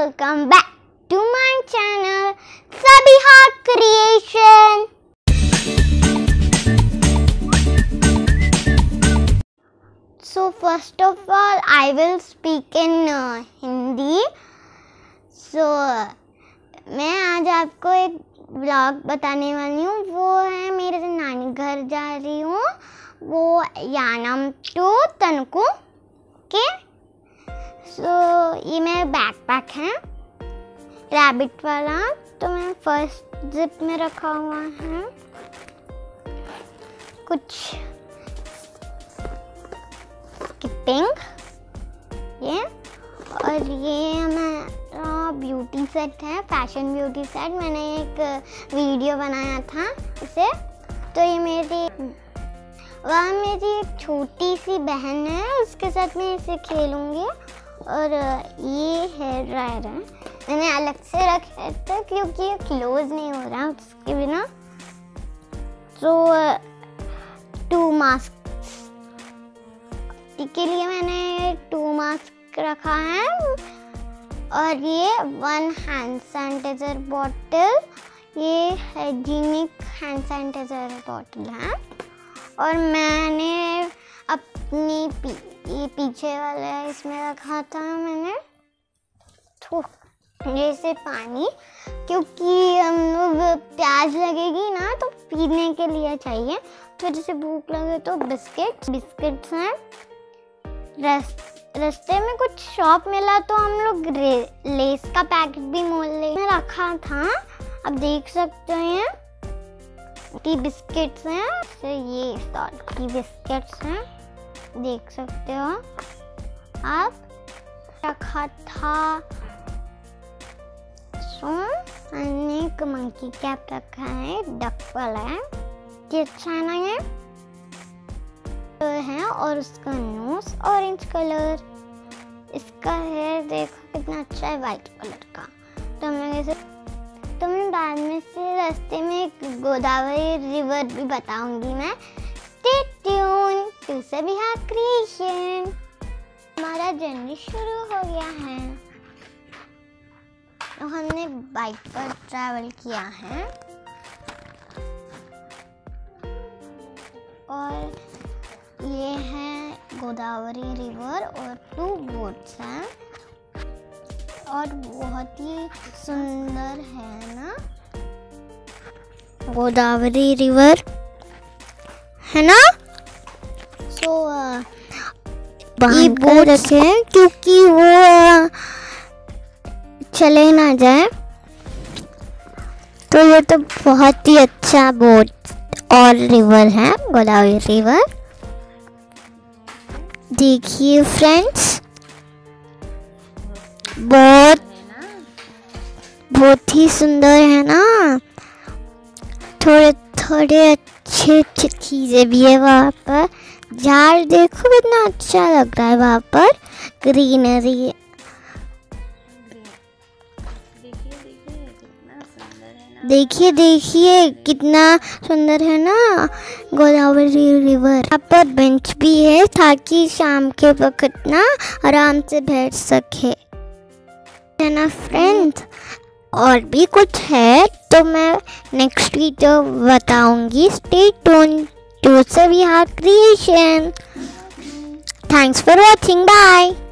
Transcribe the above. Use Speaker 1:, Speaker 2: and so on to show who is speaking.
Speaker 1: welcome back to my channel Sabiha Creation. So first of all I will speak in Hindi. So मैं आज आपको एक vlog बताने वाली हूँ, वो है मेरे नानी घर जा रही हूँ, वो यानम टू तनकू के। सो ये मेरा बैकपैक है रैबिट वाला, तो मैं फर्स्ट जिप में रखा हुआ है कुछ स्किपिंग ये, और ये हमारा ब्यूटी सेट है, फैशन ब्यूटी सेट। मैंने एक वीडियो बनाया था इसे, तो ये मेरी एक छोटी सी बहन है, उसके साथ मैं इसे खेलूँगी। और ये हेयर ड्रायर है, मैंने अलग से रखा था क्योंकि ये क्लोज नहीं हो रहा उसके बिना। तो 2 मास्क के लिए मैंने 2 मास्क रखा है, और ये 1 हैंड सैनिटाइजर बॉटल, ये हाइजीनिक हैंड सैनिटाइजर बॉटल है। और मैंने अपनी पीछे वाले इसमें रखा था मैंने जैसे पानी, क्योंकि हम लोग प्यास लगेगी ना तो पीने के लिए चाहिए। फिर जैसे भूख लगे तो बिस्किट्स हैं। रास्ते में कुछ शॉप मिला तो हम लोग लेस का पैकेट भी मोल ले रखा था, अब देख सकते हैं। टी बिस्किट्स हैं, तो ये टी बिस्किट्स हैं, देख सकते हो आप। रखा था मैंने एक मंकी कैप रखा है, डक वाला है, ये अच्छा है ना ये तो है। और उसका नोज ऑरेंज कलर, इसका हेयर देखो कितना अच्छा है वाइट कलर का। तो हम लोग ऐसे, तो मैं बाद में से रास्ते में एक गोदावरी रिवर भी बताऊंगी मैं। Stay tune to Sabiha creation. हमारा जर्नी शुरू हो गया है, तो हमने बाइक पर ट्रैवल किया है, और ये है गोदावरी रिवर और 2 बोट्स हैं, और बहुत ही सुंदर है ना गोदावरी रिवर, है ना। सो ये बोट रखे हैं क्योंकि वो चले ना जाए, तो ये तो बहुत ही अच्छा बोट और रिवर है गोदावरी रिवर। देखिए फ्रेंड्स, बहुत ही सुंदर है ना। थोड़े अच्छे चीज़ें भी है वहाँ पर। झाड़ देखो कितना अच्छा लग रहा है वहाँ पर, ग्रीनरी। देखिए कितना सुंदर है ना गोदावरी रिवर। यहाँ पर बेंच भी है ताकि शाम के वक्त ना आराम से बैठ सके, है ना फ्रेंड्स। और भी कुछ है तो मैं नेक्स्ट वीडियो बताऊंगी। Stay tune to Sabiha creation. Thanks for watching, bye.